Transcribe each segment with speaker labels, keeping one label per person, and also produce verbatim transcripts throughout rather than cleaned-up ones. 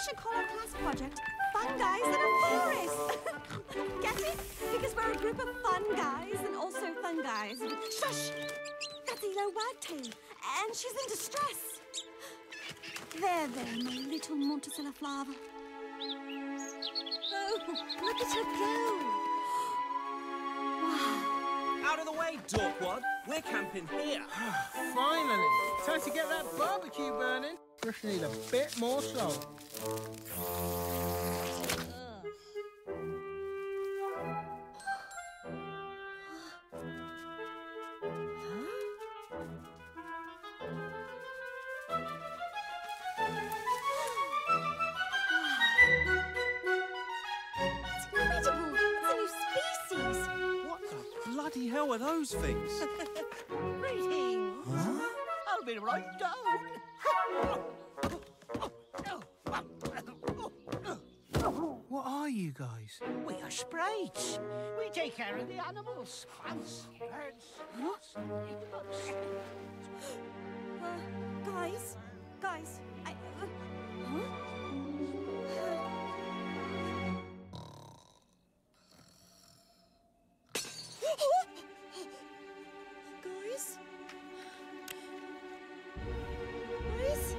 Speaker 1: should call our class project Fun Guys in a Forest. Get it? Because we're a group of fun guys and also fun guys. Shush! That's Elo Wagtail, and she's in distress. There, there, my little Montecilla flower. Oh, look at her go. Wow.
Speaker 2: Out of the way, Dorkwad. We're camping here.
Speaker 3: Finally. Time to get that barbecue burning. Just need a bit more salt.
Speaker 2: Bloody hell are those things?
Speaker 4: Greetings.
Speaker 2: Huh?
Speaker 4: I'll be right down.
Speaker 3: What are you guys?
Speaker 4: We are sprites. We take care of the animals. Ants, birds, moths, bugs.
Speaker 1: Uh, guys, guys, I... Uh, huh? Guys? Guys?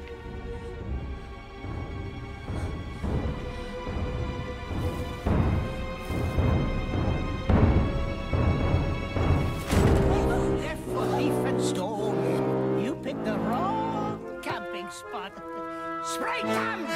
Speaker 4: Left for leaf and stone. You picked the wrong camping spot. Sprite them!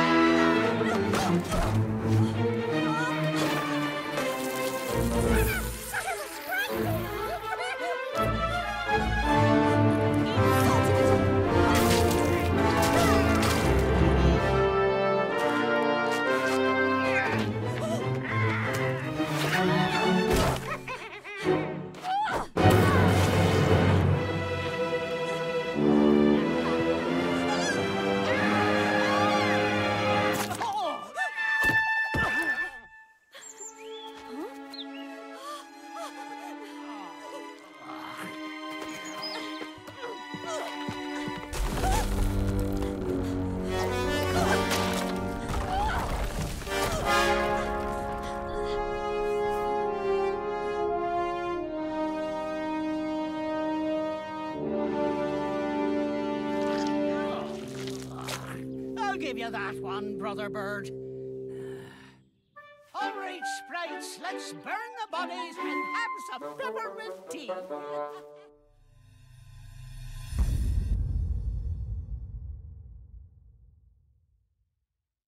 Speaker 4: I'll give you that one, Brother Bird. All right, sprites, let's burn the bodies and have some peppermint tea.